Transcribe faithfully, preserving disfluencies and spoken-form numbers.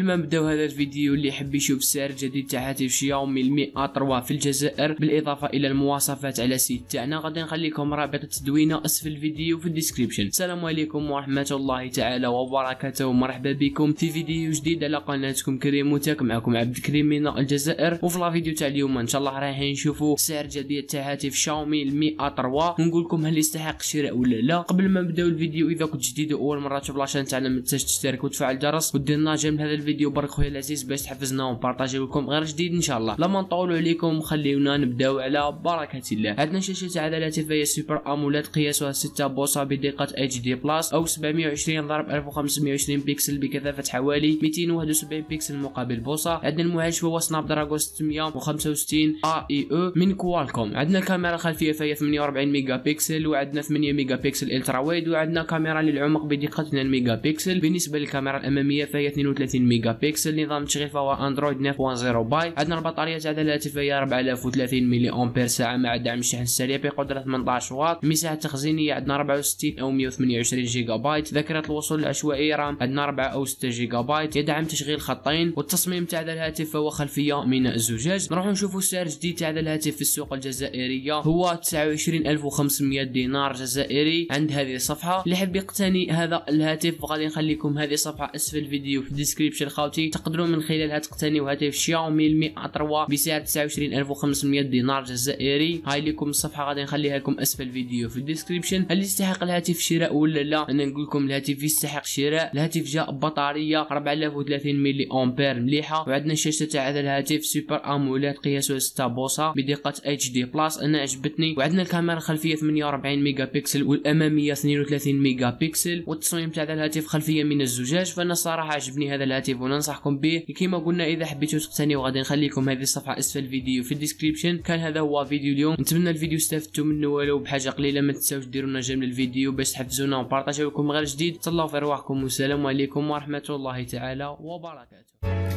قبل ما نبداو هذا الفيديو، اللي يحب يشوف السعر الجديد تاع هاتف شاومي المي إيه ثلاثة في الجزائر بالاضافه الى المواصفات على السيت تاعنا، غادي نخليكم رابط التدوينه اسفل الفيديو في الديسكريبشن. السلام عليكم ورحمه الله تعالى وبركاته، ومرحبا بكم في فيديو جديد على قناتكم كريموتك. معكم عبد الكريم من الجزائر، وفي لا فيديو تاع اليوم ان شاء الله رايحين نشوفوا السعر الجديد تاع هاتف شاومي المي إيه ثلاثة، ونقول لكم هل يستحق الشراء ولا لا. قبل ما نبداو الفيديو، اذا كنت جديد واول مره تشوف لاشين تاعنا ما تنساش تشترك وتفعل الجرس ودير ناجم لهذا الفيديو برك خويا العزيز باش تحفزنا ونبارطاجيو لكم غير جديد ان شاء الله. لما نطولوا عليكم خليونا نبداو على بركه الله. عندنا شاشه تاع هذا الهاتف هي سوبر اموليد، قياسها ستة بوصه بدقه اتش دي بلس او سبعمية وعشرين ضرب ألف وخمسمية وعشرين بكسل بكثافه حوالي مئتين وواحد وسبعين بكسل مقابل بوصه. عندنا المعالج هو سناب دراجون ستمية وخمسة وستين اي اي او من كوالكوم. عندنا الكاميرا الخلفيه فهي ثمانية وأربعين ميجا بكسل، وعندنا ثمانية ميجا بكسل الترا وايد، وعندنا كاميرا للعمق بدقه اثنين ميجا بكسل. بالنسبه للكاميرا الاماميه فهي اثنين وثلاثين ميجا بكسل. نظام التشغيل فهو اندرويد تسعة نقطة صفر باي. عندنا البطاريه تاع هذا الهاتف هي أربعة آلاف وثلاثين ملي امبير ساعه مع دعم الشحن السريع بقدره ثمنطاش واط. المساحه التخزينيه عندنا أربعة وستين او مية وثمانية وعشرين جيجا بايت. ذاكره الوصول العشوائيه رام عندنا أربعة او ستة جيجا بايت. يدعم تشغيل خطين. والتصميم تاع هذا الهاتف هو خلفيه من الزجاج. نروح نشوفوا السعر الجديد تاع هذا الهاتف في السوق الجزائريه، هو تسعة وعشرين ألف وخمسمية دينار جزائري عند هذه الصفحه. اللي يحب يقتني هذا الهاتف غادي نخليكم هذه الصفحه اسفل الفيديو في الديسكريبشن خاوتي، تقدروا من خلالها تقتنيوا هاتف شاومي المي إيه ثلاثة بسعر تسعة وعشرين ألف وخمسمية دينار جزائري. هاي لكم الصفحه غادي نخليها لكم اسفل الفيديو في الديسكريبشن. هل يستحق الهاتف شراء ولا لا؟ انا نقول لكم الهاتف يستحق شراء. الهاتف جاء ببطاريه أربعة آلاف وثلاثين ملي امبير مليحه، وعندنا الشاشه تاع هذا الهاتف سوبر اموليد قياسها ستة بوصه بدقه اتش دي بلس، انا عجبتني. وعندنا الكاميرا الخلفيه ثمانية وأربعين ميجا بكسل والاماميه اثنين وثلاثين ميجا بكسل، والتصميم تاع هذا الهاتف خلفيه من الزجاج. فانا صراحه عجبني هذا الهاتف وننصحكم به. كما قلنا اذا حبيتوا تقتنيوا غادي نخليكم هذه الصفحه اسفل الفيديو في الديسكريبشن. كان هذا هو فيديو اليوم، نتمنى الفيديو استفدتوا منه ولو بحاجه قليله. ما تنساوش ديروا لنا جيم للفيديو باش تحفزونا ونبارطاجيو لكم غير جديد. تهلاو في رواحكم والسلام عليكم ورحمه الله تعالى وبركاته.